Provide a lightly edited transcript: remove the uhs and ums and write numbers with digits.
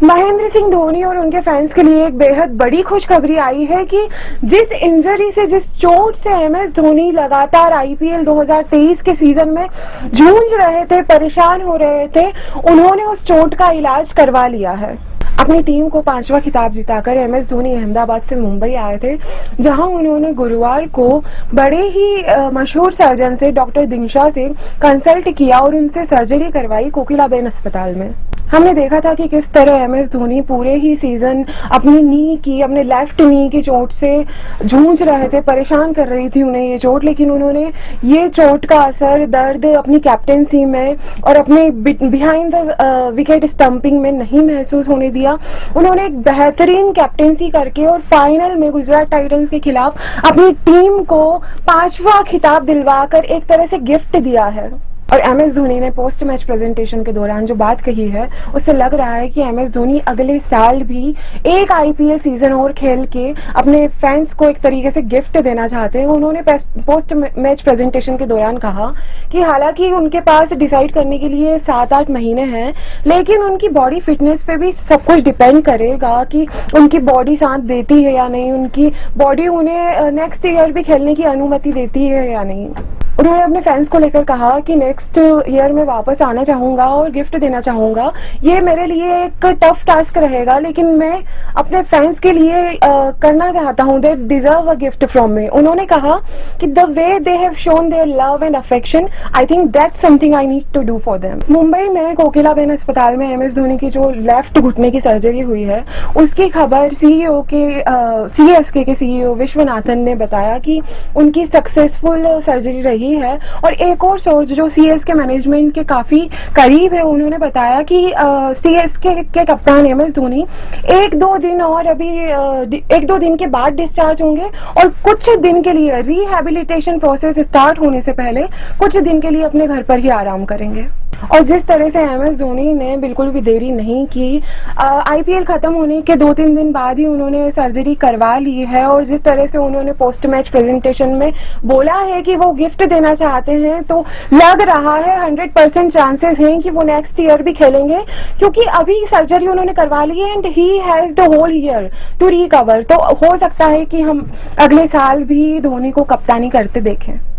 महेंद्र सिंह धोनी और उनके फैंस के लिए एक बेहद बड़ी खुशखबरी आई है कि जिस इंजरी से, जिस चोट से एमएस धोनी लगातार आईपीएल 2023 के सीजन में जूझ रहे थे, परेशान हो रहे थे, उन्होंने उस चोट का इलाज करवा लिया है। अपनी टीम को 5वां खिताब जिताकर एमएस धोनी अहमदाबाद से मुंबई आए थे, जहां उन्होंने गुरुवार को बड़े ही मशहूर सर्जन से, डॉक्टर दिंशा से कंसल्ट किया और उनसे सर्जरी करवाई कोकिलाबेन अस्पताल में। हमने देखा था कि किस तरह एमएस धोनी पूरे ही सीजन अपने लेफ्ट नी की चोट से जूझ रहे थे, परेशान कर रही थी उन्हें ये चोट, लेकिन उन्होंने ये चोट का असर, दर्द अपनी कैप्टेंसी में और अपने बिहाइंड द विकेट स्टंपिंग में नहीं महसूस होने दिया। उन्होंने एक बेहतरीन कैप्टेंसी करके और फाइनल में गुजरात टाइटंस के खिलाफ अपनी टीम को 5वां खिताब दिलवाकर एक तरह से गिफ्ट दिया है। और एमएस धोनी ने पोस्ट मैच प्रेजेंटेशन के दौरान जो बात कही है, उससे लग रहा है कि एमएस धोनी अगले साल भी एक आईपीएल सीजन और खेल के अपने फैंस को एक तरीके से गिफ्ट देना चाहते हैं। उन्होंने पोस्ट मैच प्रेजेंटेशन के दौरान कहा कि हालांकि उनके पास डिसाइड करने के लिए 7-8 महीने हैं, लेकिन उनकी बॉडी फिटनेस पे भी सब कुछ डिपेंड करेगा कि उनकी बॉडी साथ देती है या नहीं, उनकी बॉडी उन्हें नेक्स्ट ईयर भी खेलने की अनुमति देती है या नहीं। उन्होंने अपने फैंस को लेकर कहा कि नेक्स्ट ईयर में वापस आना चाहूंगा और गिफ्ट देना चाहूंगा। ये मेरे लिए एक टफ टास्क रहेगा, लेकिन मैं अपने फैंस के लिए करना चाहता हूं। They deserve a gift from me. उन्होंने कहा कि the way they have shown their love and affection, I think that's something I need to do for them. Mumbai में कोकिलाबेन अस्पताल में एमएस धोनी की जो लेफ्ट घुटने की सर्जरी हुई है, उसकी खबर सीएसके के सीईओ विश्वनाथन ने बताया कि उनकी सक्सेसफुल सर्जरी रही है। और एक और सोर्स जो सीएसके मैनेजमेंट के काफी करीब है, उन्होंने बताया कि सीएसके के कप्तान एमएस धोनी 1-2 दिन और अभी 1-2 दिन के बाद डिस्चार्ज होंगे और कुछ दिन के लिए रिहैबिलिटेशन प्रोसेस स्टार्ट होने से पहले कुछ दिन के लिए अपने घर पर ही आराम करेंगे। और जिस तरह से एमएस धोनी ने बिल्कुल भी देरी नहीं की, आईपीएल खत्म होने के 2-3 दिन बाद ही उन्होंने सर्जरी करवा ली है। और जिस तरह से उन्होंने पोस्ट मैच प्रेजेंटेशन में बोला है कि वो गिफ्ट देना चाहते हैं, तो लग रहा है 100% चांसेस हैं कि वो नेक्स्ट ईयर भी खेलेंगे, क्योंकि अभी सर्जरी उन्होंने करवा ली है and he has the whole year to recover. तो हो सकता है कि हम अगले साल भी धोनी को कप्तानी करते देखें।